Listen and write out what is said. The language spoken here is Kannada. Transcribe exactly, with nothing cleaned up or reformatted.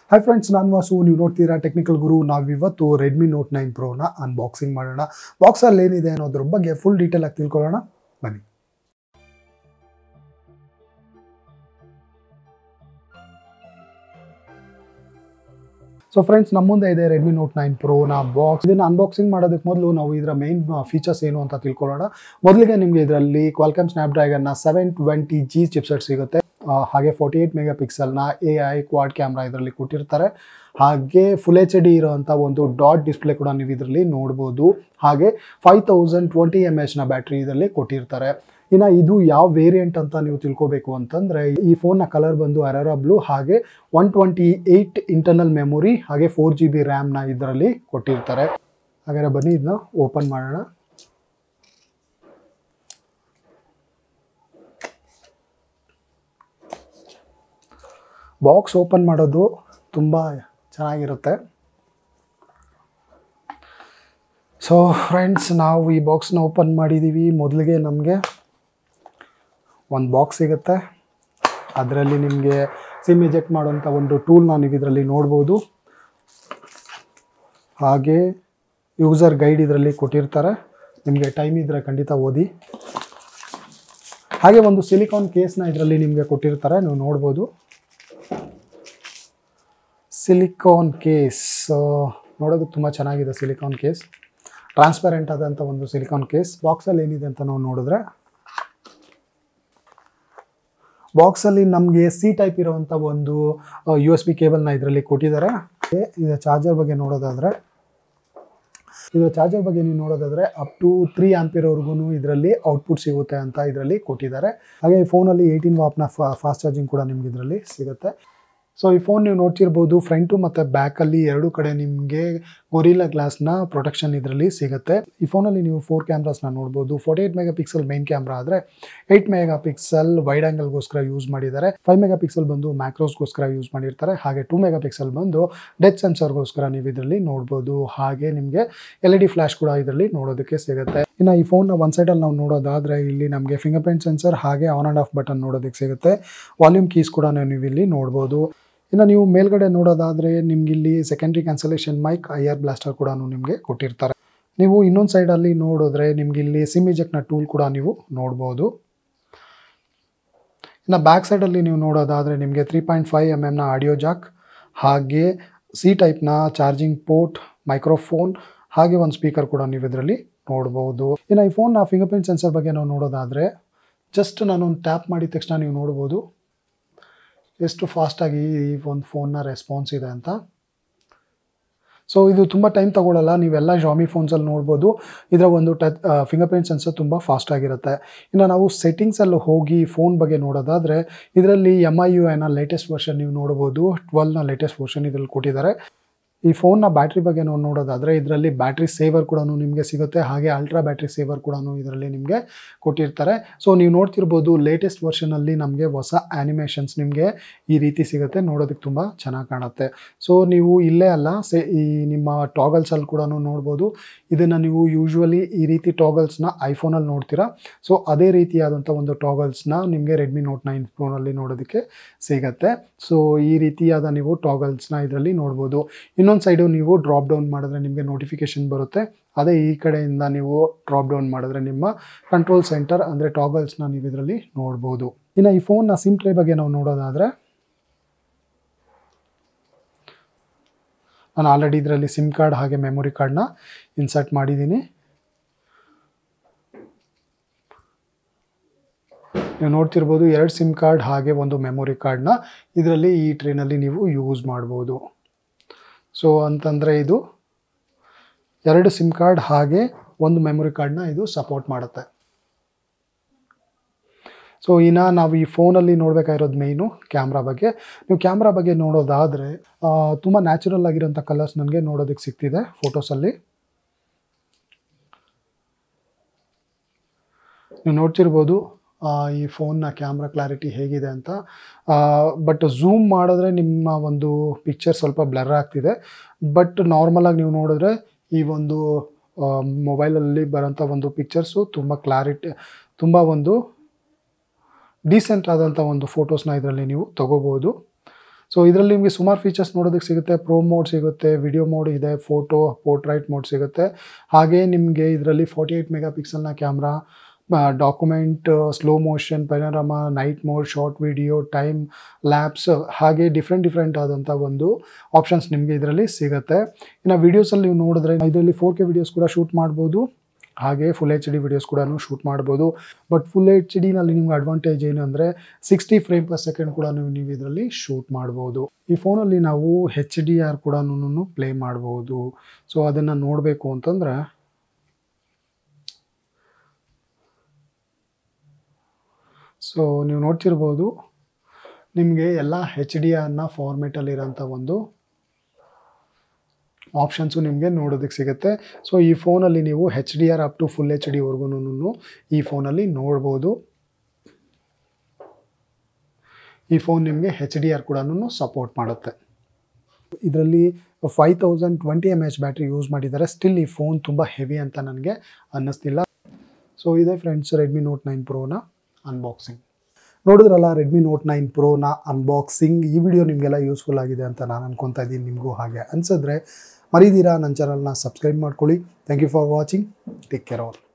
ಹಾಯ್ ಫ್ರೆಂಡ್ಸ್, ನಾನು ವಾಸು. ನೀವು ನೋಡ್ತೀರಾ ಟೆಕ್ನಿಕಲ್ ಗುರು. ನಾವಿವತ್ತು ರೆಡ್ಮಿ ನೋಟ್ ನೈನ್ ಪ್ರೋನ ಅನ್ಬಾಕ್ಸಿಂಗ್ ಮಾಡೋಣ. ಬಾಕ್ಸಲ್ಲಿ ಏನಿದೆ ಅನ್ನೋದ್ರ ಬಗ್ಗೆ ಫುಲ್ ಡೀಟೇಲ್ ಆಗಿ ತಿಳ್ಕೊಳ್ಳೋಣ, ಬನ್ನಿ. ಸೊ ಫ್ರೆಂಡ್ಸ್, ನಮ್ಮ ಮುಂದೆ ಇದೆ ರೆಡ್ಮಿ ನೋಟ್ ನೈನ್ ಪ್ರೋನ ಬಾಕ್ಸ್. ಇದನ್ನು ಅನ್ಬಾಕ್ಸಿಂಗ್ ಮಾಡೋದಕ್ಕೆ ಮೊದಲು ನಾವು ಇದರ ಮೇನ್ ಫೀಚರ್ಸ್ ಏನು ಅಂತ ತಿಳ್ಕೊಳ್ಳೋಣ. ಮೊದಲಿಗೆ ನಿಮಗೆ ಇದರಲ್ಲಿ ಕ್ವಾಲ್ಕಮ್ ಸ್ನ್ಯಾಪ್ಡ್ರ್ಯಾಗನ್ನ ಸೆವೆನ್ ಟ್ವೆಂಟಿ ಜಿ ಚಿಪ್ಸೆಟ್ ಸಿಗುತ್ತೆ. ಹಾಗೆ ಫೋರ್ಟಿ ಏಯ್ಟ್ ಮೆಗಾ ಪಿಕ್ಸೆಲ್ನ ಎ ಐ ಕ್ವಾಡ್ ಕ್ಯಾಮ್ರಾ ಇದರಲ್ಲಿ ಕೊಟ್ಟಿರ್ತಾರೆ. ಹಾಗೆ ಫುಲ್ ಎಚ್ ಡಿ ಇರೋವಂಥ ಒಂದು ಡಾಟ್ ಡಿಸ್ಪ್ಲೇ ಕೂಡ ನೀವು ಇದರಲ್ಲಿ ನೋಡ್ಬೋದು. ಹಾಗೆ ಫೈವ್ ತೌಸಂಡ್ ಟ್ವೆಂಟಿ ಎಮ್ ಎಚ್ನ ಬ್ಯಾಟ್ರಿ ಇದರಲ್ಲಿ ಕೊಟ್ಟಿರ್ತಾರೆ. ಇನ್ನು ಇದು ಯಾವ ವೇರಿಯಂಟ್ ಅಂತ ನೀವು ತಿಳ್ಕೊಬೇಕು ಅಂತಂದರೆ, ಈ ಫೋನ್ನ ಕಲರ್ ಬಂದು ಅರೋರಾ ಬ್ಲೂ, ಹಾಗೆ one twenty eight internal memory, ಹಾಗೆ ಫೋರ್ ಜಿ ಬಿ ರ್ಯಾಮ್ನ ಇದರಲ್ಲಿ ಕೊಟ್ಟಿರ್ತಾರೆ. ಹಾಗಾದರೆ ಬನ್ನಿ ಇದನ್ನ ಓಪನ್ ಮಾಡೋಣ. ಬಾಕ್ಸ್ ಓಪನ್ ಮಾಡೋದು ತುಂಬ ಚೆನ್ನಾಗಿರುತ್ತೆ. ಸೊ ಫ್ರೆಂಡ್ಸ್, ನಾವು ಈ ಬಾಕ್ಸ್ನ ಓಪನ್ ಮಾಡಿದ್ದೀವಿ. ಮೊದಲಿಗೆ ನಮಗೆ ಒಂದು ಬಾಕ್ಸ್ ಸಿಗುತ್ತೆ. ಅದರಲ್ಲಿ ನಿಮಗೆ ಸಿಮ್ ಎಜೆಕ್ಟ್ ಮಾಡೋಂಥ ಒಂದು ಟೂಲ್ನ ನೀವು ಇದರಲ್ಲಿ ನೋಡ್ಬೋದು. ಹಾಗೆ ಯೂಸರ್ ಗೈಡ್ ಇದರಲ್ಲಿ ಕೊಟ್ಟಿರ್ತಾರೆ. ನಿಮಗೆ ಟೈಮ್ ಇದ್ದರೆ ಖಂಡಿತ ಓದಿ. ಹಾಗೆ ಒಂದು ಸಿಲಿಕಾನ್ ಕೇಸ್ನ ಇದರಲ್ಲಿ ನಿಮಗೆ ಕೊಟ್ಟಿರ್ತಾರೆ, ನೀವು ನೋಡ್ಬೋದು. ಸಿಲಿಕಾನ್ ಕೇಸ್ ನೋಡೋದು ತುಂಬ ಚೆನ್ನಾಗಿದೆ. ಸಿಲಿಕಾನ್ ಕೇಸ್ ಟ್ರಾನ್ಸ್ಪರೆಂಟ್ ಆದಂಥ ಒಂದು ಸಿಲಿಕಾನ್ ಕೇಸ್. ಬಾಕ್ಸಲ್ಲಿ ಏನಿದೆ ಅಂತ ನಾವು ನೋಡಿದ್ರೆ, ಬಾಕ್ಸಲ್ಲಿ ನಮಗೆ ಸಿ ಟೈಪ್ ಇರುವಂಥ ಒಂದು ಯು ಎಸ್ ಬಿ ಕೇಬಲ್ನ ಇದರಲ್ಲಿ ಕೊಟ್ಟಿದ್ದಾರೆ. ಇದರ ಚಾರ್ಜರ್ ಬಗ್ಗೆ ನೋಡೋದಾದರೆ ಇದರ ಚಾರ್ಜರ್ ಬಗ್ಗೆ ನೀವು ನೋಡೋದಾದರೆ ಅಪ್ ಟು ತ್ರೀ ಆಂಪಿಯರ್ವರೆಗೂ ಇದರಲ್ಲಿ ಔಟ್ಪುಟ್ ಸಿಗುತ್ತೆ ಅಂತ ಇದರಲ್ಲಿ ಕೊಟ್ಟಿದ್ದಾರೆ. ಹಾಗೆ ಈ ಫೋನಲ್ಲಿ ಏಯ್ಟೀನ್ ವಾಟ್ನ ಫಾಸ್ಟ್ ಚಾರ್ಜಿಂಗ್ ಕೂಡ ನಿಮ್ಗೆ ಇದರಲ್ಲಿ ಸಿಗುತ್ತೆ. ಸೊ ಈ ಫೋನ್ ನೀವು ನೋಡ್ತಿರ್ಬೋದು, ಫ್ರಂಟು ಮತ್ತು ಬ್ಯಾಕಲ್ಲಿ ಎರಡು ಕಡೆ ನಿಮಗೆ ಗೊರಿಲ್ಲಾ ಗ್ಲಾಸ್ನ ಪ್ರೊಟೆಕ್ಷನ್ ಇದರಲ್ಲಿ ಸಿಗುತ್ತೆ. ಈ ಫೋನಲ್ಲಿ ನೀವು ಫೋರ್ ಕ್ಯಾಮ್ರಾಸ್ನ ನೋಡ್ಬೋದು. Forty eight mega pixel main camera ಆದರೆ ಏಯ್ಟ್ ಮೆಗಾ ಪಿಕ್ಸೆಲ್ ವೈಡ್ ಆ್ಯಂಗಲ್ಗೋಸ್ಕರ ಯೂಸ್ ಮಾಡಿದ್ದಾರೆ. ಫೈವ್ ಮೆಗಾ ಪಿಕ್ಸೆಲ್ ಬಂದು ಮ್ಯಾಕ್ರೋಸ್ಗೋಸ್ಕರ ಯೂಸ್ ಮಾಡಿರ್ತಾರೆ. ಹಾಗೆ ಟೂ ಮೆಗಾ ಪಿಕ್ಸೆಲ್ ಬಂದು ಡೆತ್ ಸೆನ್ಸರ್ಗೋಸ್ಕರ ನೀವು ಇದರಲ್ಲಿ ನೋಡ್ಬೋದು. ಹಾಗೆ ನಿಮಗೆ ಎಲ್ ಇ ಡಿ ಫ್ಲ್ಯಾಶ್ ಕೂಡ ಇದರಲ್ಲಿ ನೋಡೋದಕ್ಕೆ ಸಿಗುತ್ತೆ. ಇನ್ನು ಈ ಫೋನ್ನ ಒನ್ ಸೈಡಲ್ಲಿ ನಾವು ನೋಡೋದಾದರೆ ಇಲ್ಲಿ ನಮಗೆ ಫಿಂಗರ್ ಪ್ರಿಂಟ್ ಸೆನ್ಸರ್ ಹಾಗೆ ಆನ್ ಆ್ಯಂಡ್ ಆಫ್ ಬಟನ್ ನೋಡೋದಕ್ಕೆ ಸಿಗುತ್ತೆ. ವಾಲ್ಯೂಮ್ ಕೀಸ್ ಕೂಡ ನೀವು ಇಲ್ಲಿ ನೋಡ್ಬೋದು. ಇನ್ನು ನೀವು ಮೇಲ್ಗಡೆ ನೋಡೋದಾದರೆ ನಿಮ್ಗೆ ಇಲ್ಲಿ secondary cancellation mic, I R blaster ಕೂಡ ನಿಮಗೆ ಕೊಟ್ಟಿರ್ತಾರೆ. ನೀವು ಇನ್ನೊಂದು ಸೈಡಲ್ಲಿ ನೋಡಿದ್ರೆ ನಿಮ್ಗೆ ಇಲ್ಲಿ ಸಿಮ್ ಇಜೆಕ್ಟ್ನ ಟೂಲ್ ಕೂಡ ನೀವು ನೋಡ್ಬೋದು. ಇನ್ನು ಬ್ಯಾಕ್ ಸೈಡಲ್ಲಿ ನೀವು ನೋಡೋದಾದರೆ ನಿಮಗೆ ತ್ರೀ ಪಾಯಿಂಟ್ ಫೈವ್ ಎಮ್ ಎಮ್ನ ಆಡಿಯೋ ಜಾಕ್, ಹಾಗೆ ಸಿ ಟೈಪ್ನ ಚಾರ್ಜಿಂಗ್ ಪೋರ್ಟ್, ಮೈಕ್ರೋಫೋನ್, ಹಾಗೆ ಒಂದು ಸ್ಪೀಕರ್ ಕೂಡ ನೀವು ಇದರಲ್ಲಿ ನೋಡ್ಬೋದು. ಇನ್ನು ಈ ಫೋನ್ನ ಫಿಂಗರ್ ಪ್ರಿಂಟ್ ಸೆನ್ಸರ್ ಬಗ್ಗೆ ನಾವು ನೋಡೋದಾದರೆ ಜಸ್ಟ್ ನಾನೊಂದು ಟ್ಯಾಪ್ ಮಾಡಿದ ತಕ್ಷಣ ನೀವು ನೋಡ್ಬೋದು ಎಷ್ಟು ಫಾಸ್ಟಾಗಿ ಈ ಒಂದು ಫೋನ್ನ ರೆಸ್ಪಾನ್ಸ್ ಇದೆ ಅಂತ. ಸೊ ಇದು ತುಂಬ ಟೈಮ್ ತಗೊಳ್ಳಲ್ಲ. ನೀವೆಲ್ಲ ಜಾಮಿ ಫೋನ್ಸಲ್ಲಿ ನೋಡ್ಬೋದು, ಇದರ ಒಂದು ಟಚ್ ಫಿಂಗರ್ ಪ್ರಿಂಟ್ ಸೆನ್ಸರ್ ತುಂಬ ಫಾಸ್ಟಾಗಿರುತ್ತೆ. ಇನ್ನು ನಾವು ಸೆಟ್ಟಿಂಗ್ಸಲ್ಲಿ ಹೋಗಿ ಫೋನ್ ಬಗ್ಗೆ ನೋಡೋದಾದರೆ ಇದರಲ್ಲಿ ಎಮ್ ಐ ಯು ಐನ ಲೇಟೆಸ್ಟ್ ವರ್ಷನ್ ನೀವು ನೋಡ್ಬೋದು. ಟ್ವೆಲ್ವ್ನ ಲೇಟೆಸ್ಟ್ ವರ್ಷನ್ ಇದರಲ್ಲಿ ಕೊಟ್ಟಿದ್ದಾರೆ. ಈ ಫೋನ್ನ ಬ್ಯಾಟ್ರಿ ಬಗ್ಗೆ ನಾವು ನೋಡೋದಾದರೆ ಇದರಲ್ಲಿ ಬ್ಯಾಟ್ರಿ ಸೇವರ್ ಕೂಡ ನಿಮಗೆ ಸಿಗುತ್ತೆ. ಹಾಗೆ ಅಲ್ಟ್ರಾ ಬ್ಯಾಟ್ರಿ ಸೇವರ್ ಕೂಡ ಇದರಲ್ಲಿ ನಿಮಗೆ ಕೊಟ್ಟಿರ್ತಾರೆ. ಸೊ ನೀವು ನೋಡ್ತಿರ್ಬೋದು ಲೇಟೆಸ್ಟ್ ವರ್ಷನಲ್ಲಿ ನಮಗೆ ಹೊಸ ಆ್ಯನಿಮೇಷನ್ಸ್ ನಿಮಗೆ ಈ ರೀತಿ ಸಿಗುತ್ತೆ. ನೋಡೋದಕ್ಕೆ ತುಂಬ ಚೆನ್ನಾಗಿ ಕಾಣುತ್ತೆ. ಸೊ ನೀವು ಇಲ್ಲೇ ಅಲ್ಲ, ಸೇ ಈ ನಿಮ್ಮ ಟಾಗಲ್ಸಲ್ಲಿ ಕೂಡ ನೋಡ್ಬೋದು. ಇದನ್ನು ನೀವು ಯೂಶ್ವಲಿ ಈ ರೀತಿ ಟಾಗಲ್ಸ್ನ ಐಫೋನಲ್ಲಿ ನೋಡ್ತೀರಾ. ಸೊ ಅದೇ ರೀತಿಯಾದಂಥ ಒಂದು ಟಾಗಲ್ಸ್ನ ನಿಮಗೆ ರೆಡ್ಮಿ ನೋಟ್ ನೈನ್ ಪ್ರೋನಲ್ಲಿ ನೋಡೋದಕ್ಕೆ ಸಿಗುತ್ತೆ. ಸೊ ಈ ರೀತಿಯಾದ ನೀವು ಟಾಗಲ್ಸ್ನ ಇದರಲ್ಲಿ ನೋಡ್ಬೋದು. ಇನ್ನೊಂದು ಸೈಡು ನೀವು ಡ್ರಾಪ್ ಡೌನ್ ಮಾಡಿದ್ರೆ ನಿಮಗೆ ನೋಟಿಫಿಕೇಶನ್ ಬರುತ್ತೆ. ಅದೇ ಈ ಕಡೆಯಿಂದ ನೀವು ಡ್ರಾಪ್ ಡೌನ್ ಮಾಡಿದ್ರೆ ನಿಮ್ಮ ಕಂಟ್ರೋಲ್ ಸೆಂಟರ್ ಅಂದರೆ ಟಾಗಲ್ಸ್ನ ನೀವು ಇದರಲ್ಲಿ ನೋಡ್ಬೋದು. ಇನ್ನು ಈ ಫೋನ್ನ ಸಿಮ್ ಟ್ರೇ ಬಗ್ಗೆ ನಾವು ನೋಡೋದಾದರೆ ನಾನು ಆಲ್ರೆಡಿ ಇದರಲ್ಲಿ ಸಿಮ್ ಕಾರ್ಡ್ ಹಾಗೆ ಮೆಮೊರಿ ಕಾರ್ಡ್ನ ಇನ್ಸರ್ಟ್ ಮಾಡಿದ್ದೀನಿ. ನೀವು ನೋಡ್ತಿರ್ಬೋದು ಎರಡು ಸಿಮ್ ಕಾರ್ಡ್ ಹಾಗೆ ಒಂದು ಮೆಮೊರಿ ಕಾರ್ಡ್ನ ಇದರಲ್ಲಿ ಈ ಟ್ರೇನಲ್ಲಿ ನೀವು ಯೂಸ್ ಮಾಡ್ಬೋದು. ಸೊ ಅಂತಂದರೆ ಇದು ಎರಡು ಸಿಮ್ ಕಾರ್ಡ್ ಹಾಗೆ ಒಂದು ಮೆಮೊರಿ ಕಾರ್ಡ್ನ ಇದು ಸಪೋರ್ಟ್ ಮಾಡುತ್ತೆ. ಸೊ ಇನ್ನು ನಾವು ಈ ಫೋನಲ್ಲಿ ನೋಡಬೇಕಾಗಿರೋದು ಮೇಯ್ನು ಕ್ಯಾಮ್ರಾ ಬಗ್ಗೆ. ನೀವು ಕ್ಯಾಮ್ರಾ ಬಗ್ಗೆ ನೋಡೋದಾದರೆ ತುಂಬ ನ್ಯಾಚುರಲ್ ಆಗಿರೋಂಥ ಕಲರ್ಸ್ ನನಗೆ ನೋಡೋದಕ್ಕೆ ಸಿಗ್ತಿದೆ ಫೋಟೋಸಲ್ಲಿ. ನೀವು ನೋಡ್ತಿರ್ಬೋದು ಈ ಫೋನ್ನ ಕ್ಯಾಮ್ರಾ ಕ್ಲಾರಿಟಿ ಹೇಗಿದೆ ಅಂತ. ಬಟ್ ಝೂಮ್ ಮಾಡಿದ್ರೆ ನಿಮ್ಮ ಒಂದು ಪಿಕ್ಚರ್ ಸ್ವಲ್ಪ ಬ್ಲರ್ ಆಗ್ತಿದೆ. ಬಟ್ ನಾರ್ಮಲಾಗಿ ನೀವು ನೋಡಿದ್ರೆ ಈ ಒಂದು ಮೊಬೈಲಲ್ಲಿ ಬರೋಂಥ ಒಂದು ಪಿಕ್ಚರ್ಸು ತುಂಬ ಕ್ಲಾರಿಟಿ, ತುಂಬ ಒಂದು ಡೀಸೆಂಟ್ ಆದಂಥ ಒಂದು ಫೋಟೋಸ್ನ ಇದರಲ್ಲಿ ನೀವು ತಗೋಬೋದು. ಸೊ ಇದರಲ್ಲಿ ನಿಮಗೆ ಸುಮಾರು ಫೀಚರ್ಸ್ ನೋಡೋದಕ್ಕೆ ಸಿಗುತ್ತೆ. ಪ್ರೋ ಮೋಡ್ ಸಿಗುತ್ತೆ, ವಿಡಿಯೋ ಮೋಡ್ ಇದೆ, ಫೋಟೋ ಪೋರ್ಟ್ರೈಟ್ ಮೋಡ್ ಸಿಗುತ್ತೆ. ಹಾಗೆ ನಿಮಗೆ ಇದರಲ್ಲಿ ಫಾರ್ಟಿ ಏಯ್ಟ್ ಮೆಗಾ ಪಿಕ್ಸೆಲ್ನ camera, document, slow motion, panorama, night mode, short video, time lapse, ಹಾಗೆ ಡಿಫ್ರೆಂಟ್ ಡಿಫ್ರೆಂಟ್ ಆದಂಥ ಒಂದು ಆಪ್ಷನ್ಸ್ ನಿಮಗೆ ಇದರಲ್ಲಿ ಸಿಗುತ್ತೆ. ಇನ್ನು ವೀಡಿಯೋಸಲ್ಲಿ ನೀವು ನೋಡಿದ್ರೆ ಇದರಲ್ಲಿ ಫೋರ್ ಕೆ ವಿಡಿಯೋಸ್ ಕೂಡ ಶೂಟ್ ಮಾಡ್ಬೋದು, ಹಾಗೆ ಫುಲ್ ಎಚ್ ಡಿ ವಿಡಿಯೋಸ್ ಕೂಡ ಶೂಟ್ ಮಾಡ್ಬೋದು. ಬಟ್ ಫುಲ್ ಎಚ್ ಡಿನಲ್ಲಿ ನಿಮ್ಗೆ ಅಡ್ವಾಂಟೇಜ್ ಏನು ಅಂದರೆ ಸಿಕ್ಸ್ಟಿ ಫ್ರೇಮ್ ಪರ್ ಸೆಕೆಂಡ್ ಕೂಡ ನೀವು ನೀವು ಇದರಲ್ಲಿ ಶೂಟ್ ಮಾಡ್ಬೋದು. ಈ ಫೋನಲ್ಲಿ ನಾವು ಹೆಚ್ ಡಿ ಆರ್ ಕೂಡ ಪ್ಲೇ ಮಾಡ್ಬೋದು. ಸೊ ಅದನ್ನು ನೋಡಬೇಕು ಅಂತಂದರೆ ಸೊ ನೀವು ನೋಡ್ತಿರ್ಬೋದು, ನಿಮಗೆ ಎಲ್ಲ ಹೆಚ್ ಡಿ ಆರ್ನ ಫಾರ್ಮೇಟಲ್ಲಿರೋಂಥ ಒಂದು ಆಪ್ಷನ್ಸು ನಿಮಗೆ ನೋಡೋದಕ್ಕೆ ಸಿಗುತ್ತೆ. ಸೊ ಈ ಫೋನಲ್ಲಿ ನೀವು H D R up to full H ಡಿವರೆಗೂ ಈ ಫೋನಲ್ಲಿ ನೋಡ್ಬೋದು. ಈ ಫೋನ್ ನಿಮಗೆ ಹೆಚ್ ಡಿ ಆರ್ ಕೂಡ ಸಪೋರ್ಟ್ ಮಾಡುತ್ತೆ. ಇದರಲ್ಲಿ five thousand twenty M H battery use ಮಾಡಿದ್ದಾರೆ. ಸ್ಟಿಲ್ ಈ ಫೋನ್ ತುಂಬ ಹೆವಿ ಅಂತ ನನಗೆ ಅನ್ನಿಸ್ತಿಲ್ಲ. ಸೊ ಇದೆ ಫ್ರೆಂಡ್ಸ್ ರೆಡ್ಮಿ ನೋಟ್ ನೈನ್ ಪ್ರೋನ ಅನ್ಬಾಕ್ಸಿಂಗ್. ನೋಡಿದ್ರಲ್ಲ ರೆಡ್ಮಿ ನೋಟ್ ನೈನ್ ಪ್ರೋನ ಅನ್ಬಾಕ್ಸಿಂಗ್. ಈ ವಿಡಿಯೋ ನಿಮಗೆಲ್ಲ ಯೂಸ್ಫುಲ್ ಆಗಿದೆ ಅಂತ ನಾನು ಅನ್ಕೊತಾ ಇದ್ದೀನಿ. ನಿಮಗೂ ಹಾಗೆ ಅನಿಸಿದ್ರೆ ಮರಿದಿರಾ ನನ್ನ ಚಾನಲ್ನ ಸಬ್ಸ್ಕ್ರೈಬ್ ಮಾಡ್ಕೊಳ್ಳಿ. Thank you for watching. Take care all.